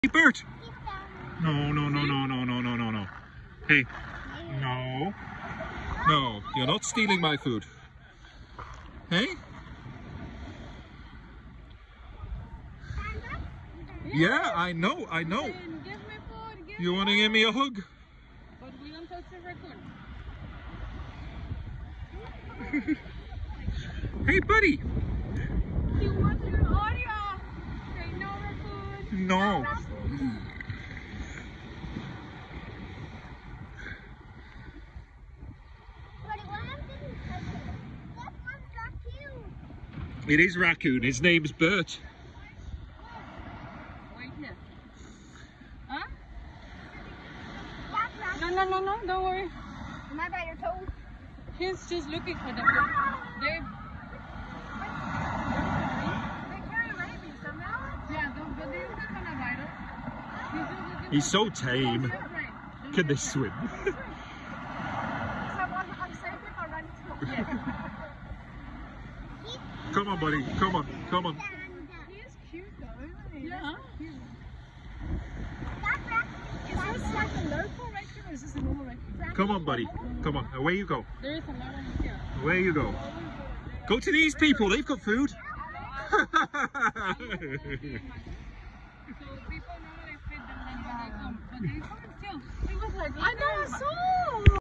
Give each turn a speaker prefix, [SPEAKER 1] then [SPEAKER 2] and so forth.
[SPEAKER 1] Hey, Bert! No, no, no, no, no, no, no, no, no. Hey, no. No, you're not stealing my food. Hey? Yeah, I know, I know.
[SPEAKER 2] Give me food,
[SPEAKER 1] You want to give me a hug?
[SPEAKER 2] But we don't touch the raccoon.
[SPEAKER 1] Hey, buddy!
[SPEAKER 2] You want your audio? Say no raccoon.
[SPEAKER 1] No. It is raccoon. His name's Bert.
[SPEAKER 2] Wait here. Huh? No, don't worry.
[SPEAKER 3] Am I by your toes?
[SPEAKER 2] He's just looking for the food. They
[SPEAKER 3] carry rabies somehow.
[SPEAKER 2] Yeah, but they're not gonna bite us. He's just looking
[SPEAKER 1] He's so
[SPEAKER 2] for
[SPEAKER 1] tame.
[SPEAKER 2] Don't be afraid. Don't
[SPEAKER 1] Can
[SPEAKER 2] be
[SPEAKER 1] they swim?
[SPEAKER 3] So I'm safe if I run into him.
[SPEAKER 1] Come on, buddy. Come on. Come on.
[SPEAKER 3] He is cute though, isn't he?
[SPEAKER 2] Yeah.
[SPEAKER 3] Is this like a local raccoon or is this a normal raccoon?
[SPEAKER 1] Come on, buddy. Come on. Away you go.
[SPEAKER 2] There is another one here.
[SPEAKER 1] Away you go. Go to these people. They've got food.
[SPEAKER 2] So people normally feed them when they come, but they come still. It was like
[SPEAKER 3] I know, I saw.